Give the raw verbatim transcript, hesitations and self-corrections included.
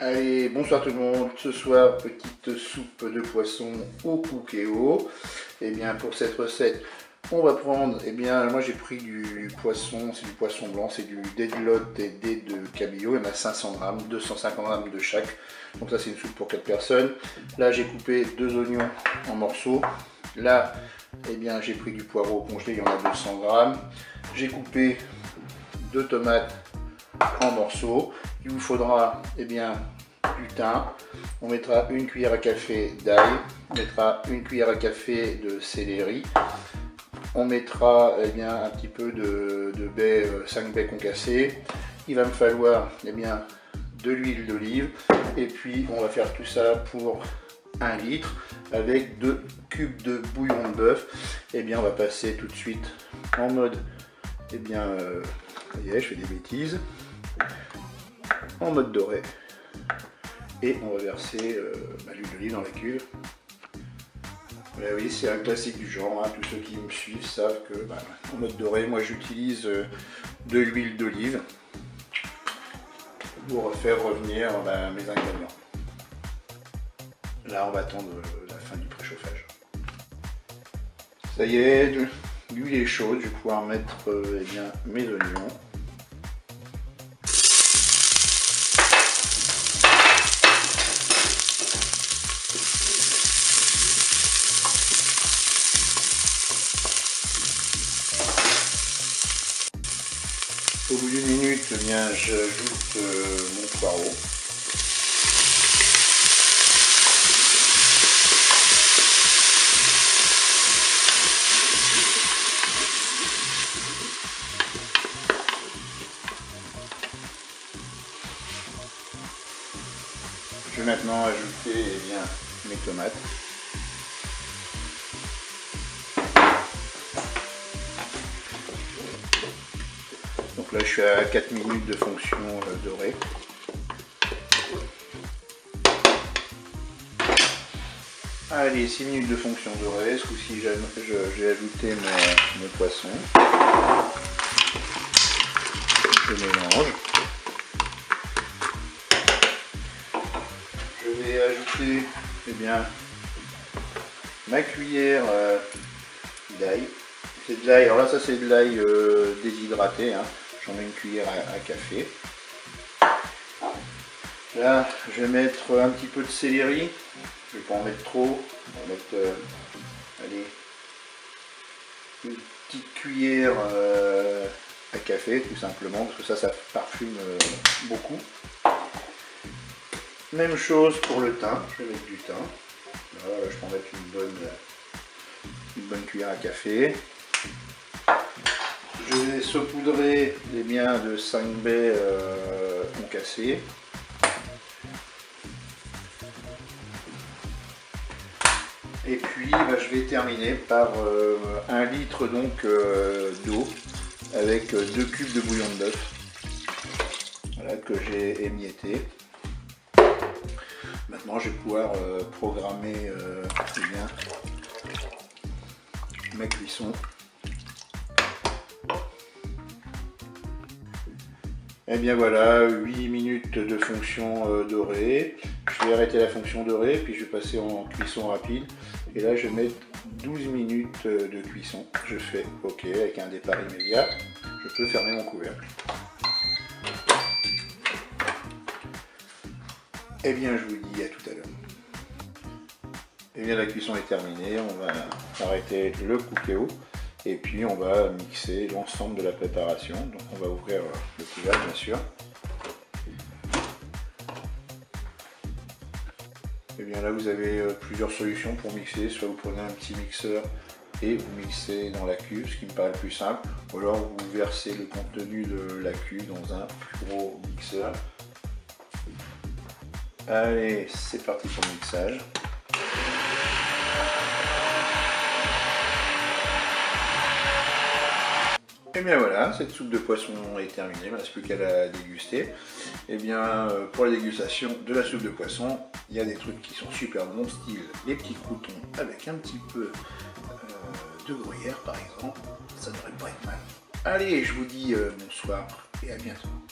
Allez, bonsoir tout le monde. Ce soir, petite soupe de poisson au cookéo. Et bien pour cette recette, on va prendre, et bien moi j'ai pris du poisson, c'est du poisson blanc, c'est du dé de lotte et dé de cabillaud. Il y en a cinq cents grammes, deux cent cinquante grammes de chaque. Donc ça c'est une soupe pour quatre personnes. Là j'ai coupé deux oignons en morceaux. Là, eh bien j'ai pris du poireau congelé, il y en a deux cents grammes. J'ai coupé deux tomates en morceaux. Il vous faudra eh bien du thym, on mettra une cuillère à café d'ail, on mettra une cuillère à café de céleri, on mettra eh bien un petit peu de, de baies, cinq baies concassées. Il va me falloir eh bien de l'huile d'olive et puis on va faire tout ça pour un litre avec deux cubes de bouillon de bœuf. Et eh bien on va passer tout de suite en mode eh bien euh, voyez, je fais des bêtises, en mode doré, et on va verser euh, bah, l'huile d'olive dans la cuve. Ouais, oui, c'est un classique du genre, hein. Tous ceux qui me suivent savent que bah, en mode doré, moi j'utilise euh, de l'huile d'olive pour faire revenir bah, mes ingrédients. Là on va attendre la fin du préchauffage. Ça y est, l'huile est chaude, je vais pouvoir mettre euh, eh bien, mes oignons. Au bout d'une minute, eh bien, j'ajoute euh, mon poireau. Je vais maintenant ajouter eh bien, mes tomates. Donc là je suis à quatre minutes de fonction euh, dorée. Allez, six minutes de fonction dorée. Ce coup-ci j'ai ajouté mon, mon poisson. Je mélange. Je vais ajouter eh bien, ma cuillère euh, d'ail. C'est de l'ail, alors là ça c'est de l'ail euh, déshydraté, hein. J'en mets une cuillère à, à café. Là je vais mettre un petit peu de céleri, je ne vais pas en mettre trop, on va mettre euh, allez, une petite cuillère euh, à café tout simplement, parce que ça ça parfume euh, beaucoup. Même chose pour le thym, je vais mettre du thym. Là, je peux en mettre une bonne, une bonne cuillère à café. Je vais saupoudrer eh bien, de cinq baies euh, concassées. Et puis bah, je vais terminer par euh, un litre donc euh, d'eau avec deux cubes de bouillon de bœuf, voilà, que j'ai émietté. Maintenant je vais pouvoir euh, programmer euh, eh bien, ma cuisson. Et bien voilà, huit minutes de fonction euh, dorée. Je vais arrêter la fonction dorée, puis je vais passer en cuisson rapide. Et là je vais mettre douze minutes de cuisson. Je fais OK avec un départ immédiat. Je peux fermer mon couvercle. Et bien je vous dis à tout à l'heure. Et bien la cuisson est terminée, on va arrêter le cookéo. Et puis on va mixer l'ensemble de la préparation. Donc on va ouvrir le couvercle bien sûr. Et bien là vous avez plusieurs solutions pour mixer. Soit vous prenez un petit mixeur et vous mixez dans la cuve, ce qui me paraît le plus simple. Ou alors vous versez le contenu de la cuve dans un plus gros mixeur. Allez, c'est parti pour le mixage. Et bien voilà, cette soupe de poisson est terminée, il ne reste plus qu'à la déguster. Et bien pour la dégustation de la soupe de poisson, il y a des trucs qui sont super bons, style les petits croûtons avec un petit peu euh, de gruyère par exemple, ça devrait pas être mal. Allez, je vous dis euh, bonsoir et à bientôt.